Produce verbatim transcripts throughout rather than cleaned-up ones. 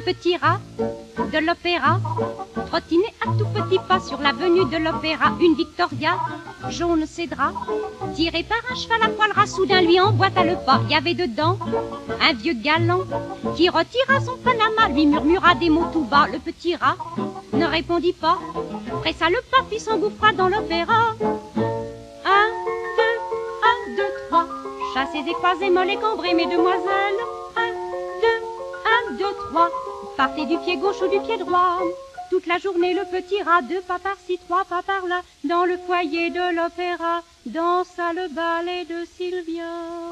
petit rat de l'opéra trottinait à tout petit pas sur l'avenue de l'opéra. Une Victoria, jaune cédra, tirée par un cheval à poil ras, soudain lui emboîta le pas. Il y avait dedans un vieux galant qui retira son panama, lui murmura des mots tout bas. Le petit rat ne répondit pas, pressa le pas, puis s'engouffra dans l'opéra. Un, deux, un, deux, trois, chassez et croisez, molles et cambrées, mesdemoiselles. Un, deux, un, deux, trois, partez du pied gauche ou du pied droit. Toute la journée, le petit rat, deux pas par-ci, trois pas par-là, dans le foyer de l'opéra, dansa le ballet de Sylvia.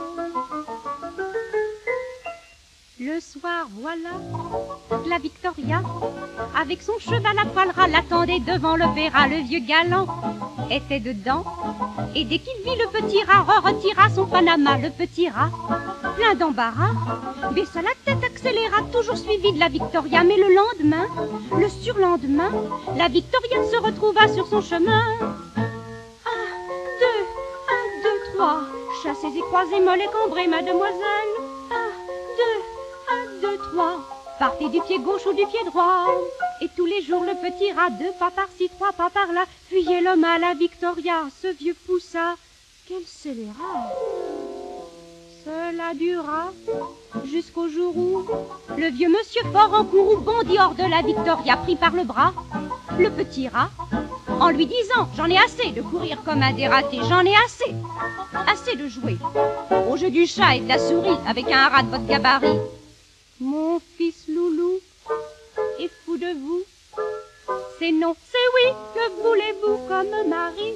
Le soir, voilà, la Victoria, avec son cheval à poil ras, l'attendait devant l'opéra. Le vieux galant était dedans, et dès qu'il vit le petit rat, retira son panama. Le petit rat, plein d'embarras, baissa la tête, accéléra, toujours suivi de la Victoria. Mais le lendemain, le surlendemain, la Victoria se retrouva sur son chemin. Un, deux, un, deux, trois, chassez et croisez, molles et cambrées, mademoiselle. Un, deux, un, deux, trois, partez du pied gauche ou du pied droit. Et tous les jours, le petit rat, deux pas par-ci, trois pas par-là, fuyait l'homme à la Victoria. Ce vieux poussa, quel scélérat! Cela dura jusqu'au jour où le vieux monsieur fort en courroux bondit hors de la Victoria, pris par le bras le petit rat, en lui disant: j'en ai assez de courir comme un dératé, j'en ai assez, assez de jouer au jeu du chat et de la souris avec un rat de votre gabarit. Mon fils loulou est fou de vous, c'est non, c'est oui, que voulez-vous comme mari?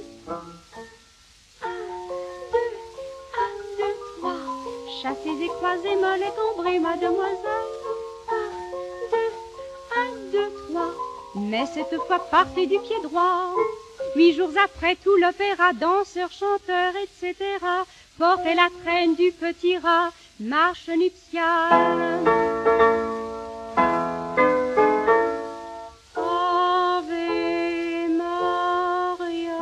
Chassez et croisez, molles et cambrées, mademoiselle. Un, deux, un, deux, trois. Mais cette fois, partez du pied droit. Huit jours après, tout l'opéra, danseurs, chanteurs, et cetera, portait la traîne du petit rat, marche nuptiale. Ave Maria.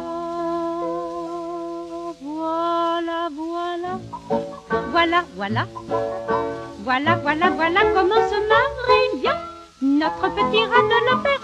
Voilà, voilà. Voilà, voilà, voilà, voilà, voilà comment se marie bien notre petit rat de l'opéra.